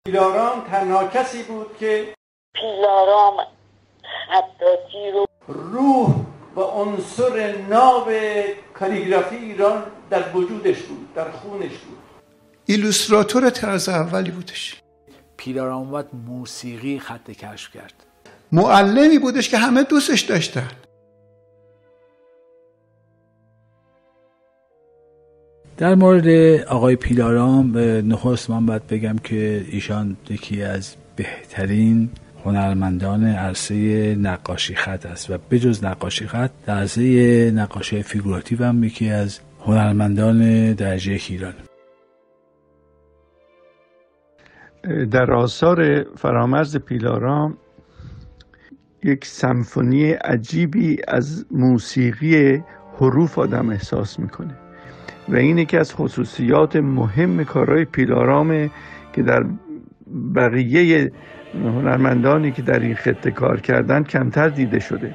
پیلارام تنها کسی بود که پیلارام خطاطی رو روح و عنصر ناب کالیگرافی ایران در وجودش بود، در خونش بود. ایلوستراتور طراز اولی بودش. پیلارام اومد موسیقی خط کشف کرد. معلمی بودش که همه دوستش داشتن. در مورد آقای پیلارام نخست من باید بگم که ایشان یکی از بهترین هنرمندان عرصه نقاشی خط است و بجز نقاشی خط در عرصه نقاشی فیگوراتیو هم یکی از هنرمندان درجه ایران. در آثار فرامرز پیلارام یک سمفونی عجیبی از موسیقی حروف آدم احساس میکنه و این یکی از خصوصیات مهم کارهای پیلارامه که در بقیه هنرمندانی که در این خطه کار کردن کمتر دیده شده.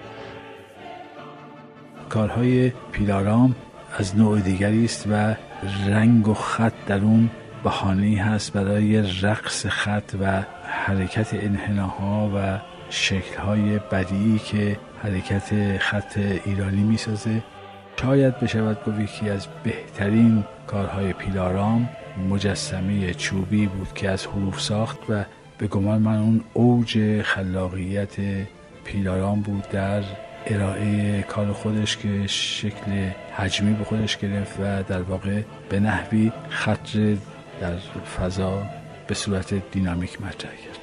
کارهای پیلارام از نوع دیگری است و رنگ و خط در اون بهانه‌ای هست برای رقص خط و حرکت انحناها و شکل‌های بدیعی که حرکت خط ایرانی می‌سازه. شاید بشود گفت یکی از بهترین کارهای پیلارام مجسمه چوبی بود که از حروف ساخت و به گمان من اون اوج خلاقیت پیلارام بود در ارائه کار خودش که شکل حجمی به خودش گرفت و در واقع به نحوی خط در فضا به صورت دینامیک مطرح کرد.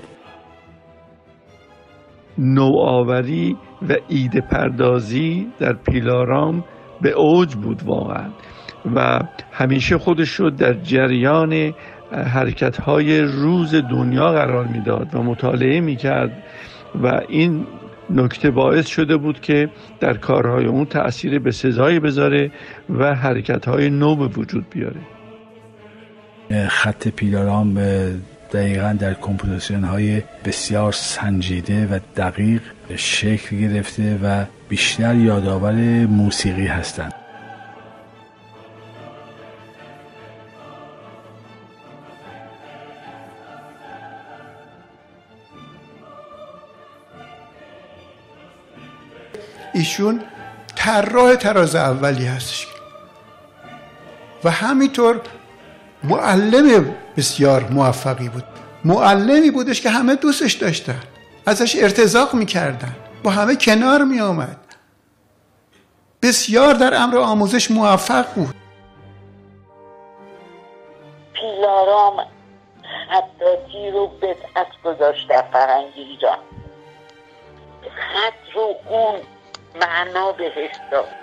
نوآوری و ایده پردازی در پیلارام به اوج بود واقعا و همیشه خودش رو در جریان حرکت‌های روز دنیا قرار میداد و مطالعه میکرد و این نکته باعث شده بود که در کارهای اون تأثیر به سزایی بذاره و حرکت‌های نو به وجود بیاره. خط پیلارام دقیقاً در کمپوزیشن‌های بسیار سنجیده و دقیق شکل گرفته و بیشتر یادآور موسیقی هستند. ایشون طراح طراز اولی هستش و همینطور معلم بسیار موفقی بود. معلمی بودش که همه دوستش داشتن، ازش ارتزاق میکردن، با همه کنار میآمد، بسیار در امر آموزش موفق بود. پیلارام خطاطی رو بدعت گذاشت در فرهنگ ایران. خط رو اون معنا بهش داد.